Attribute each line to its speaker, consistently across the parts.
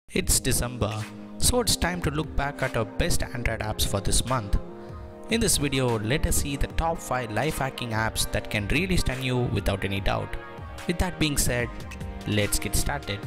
Speaker 1: It's December, so it's time to look back at our best Android apps for this month. In this video, let us see the top 5 life hacking apps that can really stun you without any doubt. With that being said, let's get started.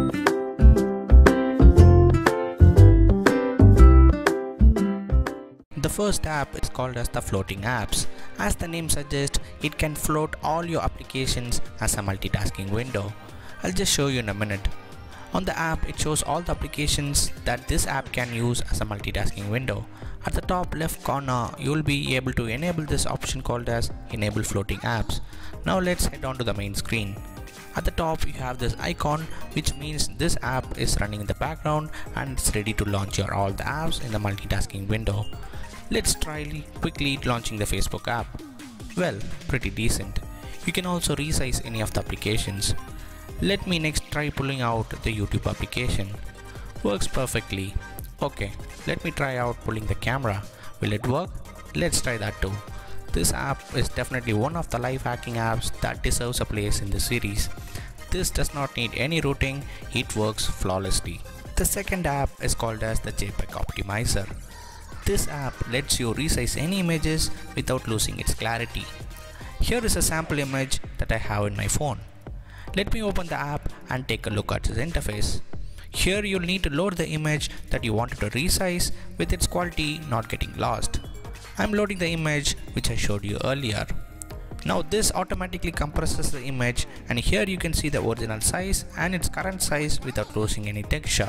Speaker 1: The first app is called as the floating apps. As the name suggests, it can float all your applications as a multitasking window. I'll just show you in a minute. On the app, it shows all the applications that this app can use as a multitasking window. At the top left corner, you will be able to enable this option called as Enable Floating Apps. Now let's head on to the main screen. At the top, you have this icon, which means this app is running in the background and it's ready to launch all the apps in the multitasking window. Let's try quickly launching the Facebook app. Well, pretty decent. You can also resize any of the applications. Let me next try pulling out the YouTube application. Works perfectly. Okay, let me try out pulling the camera. Will it work? Let's try that too. This app is definitely one of the life hacking apps that deserves a place in the series. This does not need any routing, it works flawlessly. The second app is called as the JPEG Optimizer. This app lets you resize any images without losing its clarity. Here is a sample image that I have in my phone. Let me open the app and take a look at its interface. Here you'll need to load the image that you wanted to resize with its quality not getting lost. I'm loading the image which I showed you earlier. Now this automatically compresses the image, and here you can see the original size and its current size without losing any texture.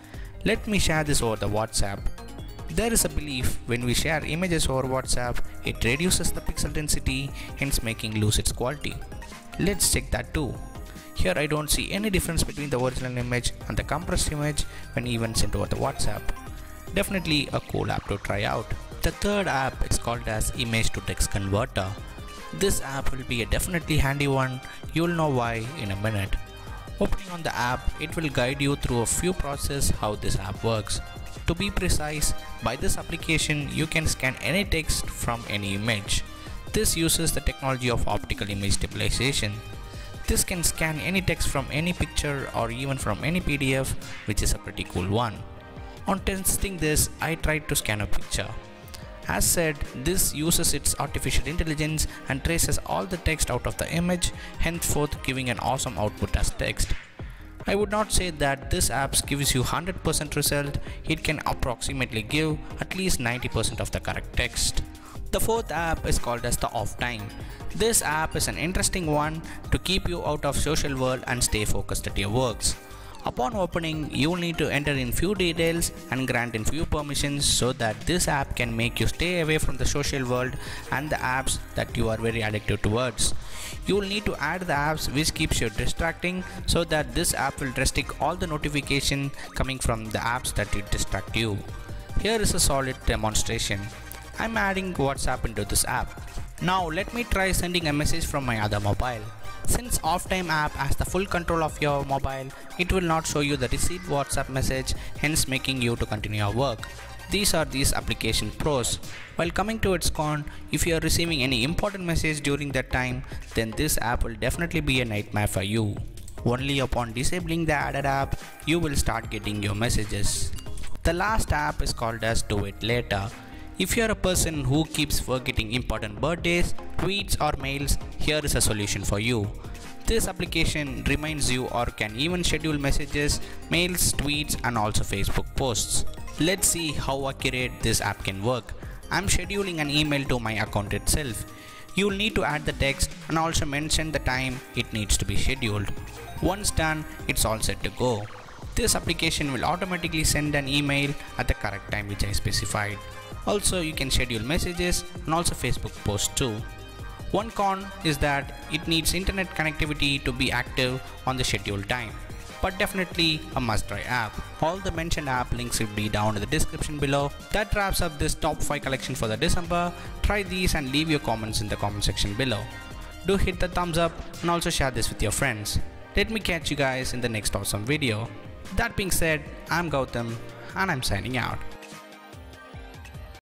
Speaker 1: Let me share this over the WhatsApp. There is a belief when we share images over WhatsApp, it reduces the pixel density, hence making lose its quality. Let's check that too. Here I don't see any difference between the original image and the compressed image when even sent over the WhatsApp. Definitely a cool app to try out. The third app is called as Image to Text Converter. This app will be a definitely handy one. You'll know why in a minute. Opening on the app, it will guide you through a few processes how this app works. To be precise, by this application you can scan any text from any image. This uses the technology of optical image stabilization. This can scan any text from any picture or even from any PDF, which is a pretty cool one. On testing this, I tried to scan a picture. As said, this uses its artificial intelligence and traces all the text out of the image, henceforth giving an awesome output as text. I would not say that this app gives you 100% result, it can approximately give at least 90% of the correct text. The fourth app is called as the Off Time. This app is an interesting one to keep you out of social world and stay focused at your works. Upon opening, you will need to enter in few details and grant in few permissions so that this app can make you stay away from the social world and the apps that you are very addicted towards. You will need to add the apps which keeps you distracting so that this app will restrict all the notification coming from the apps that distract you. Here is a solid demonstration. I'm adding WhatsApp into this app. Now let me try sending a message from my other mobile. Since Off Time app has the full control of your mobile, it will not show you the received WhatsApp message, hence making you to continue your work. These are these application pros. While coming to its con, if you are receiving any important message during that time, then this app will definitely be a nightmare for you. Only upon disabling the added app, you will start getting your messages. The last app is called as Do It Later. If you are a person who keeps forgetting important birthdays, tweets or mails, here is a solution for you. This application reminds you or can even schedule messages, mails, tweets and also Facebook posts. Let's see how accurate this app can work. I'm scheduling an email to my account itself. You'll need to add the text and also mention the time it needs to be scheduled. Once done, it's all set to go. This application will automatically send an email at the correct time which I specified. Also, you can schedule messages and also Facebook posts too. One con is that it needs internet connectivity to be active on the scheduled time, but definitely a must-try app. All the mentioned app links will be down in the description below. That wraps up this top 5 collection for the December. Try these and leave your comments in the comment section below. Do hit the thumbs up and also share this with your friends. Let me catch you guys in the next awesome video. That being said, I'm Gautam and I'm signing out.